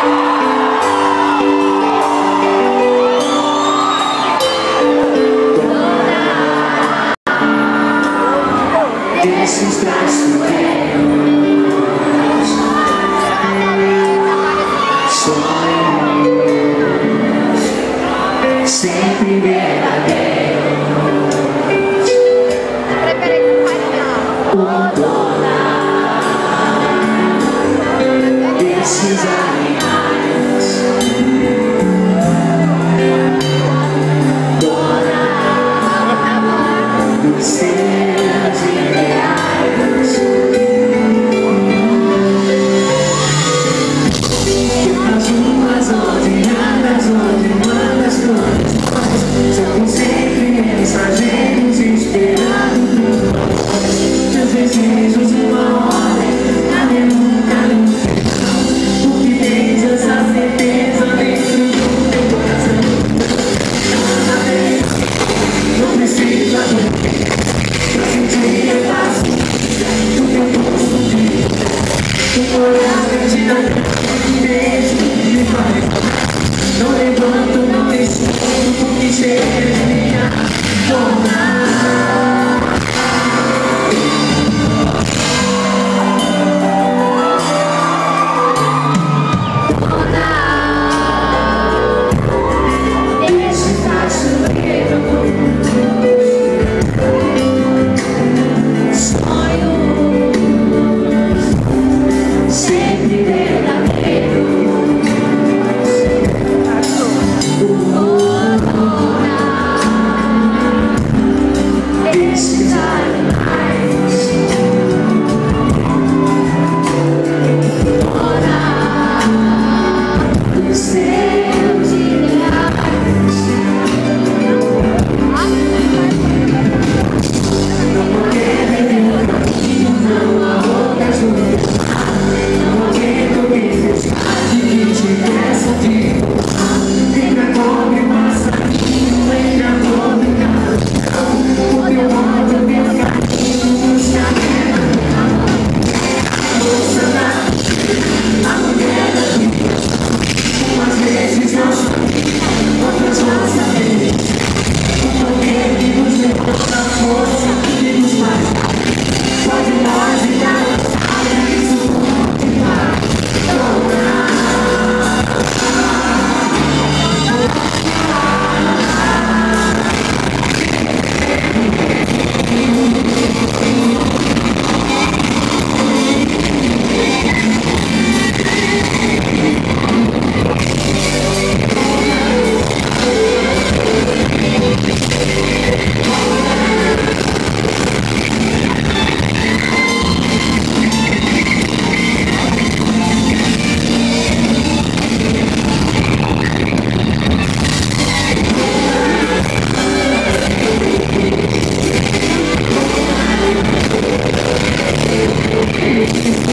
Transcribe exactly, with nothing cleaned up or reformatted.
Desses braços teus, sonhos sempre verdadeiros. O dona desses animais, dona dos seus ideais. Pelas ruas onde andas, onde mandas tuas mãos, são sempre mensageiros esperando teus desejos, uma ordem, nada nunca no final. Porque tens essa certeza dentro do teu coração. Cada vez não precisa do pra sentir a paz do teu rosto de um olhar perdido, um beijo me faz. Não levanto, não escondo, porque chega minha dona. Thank you.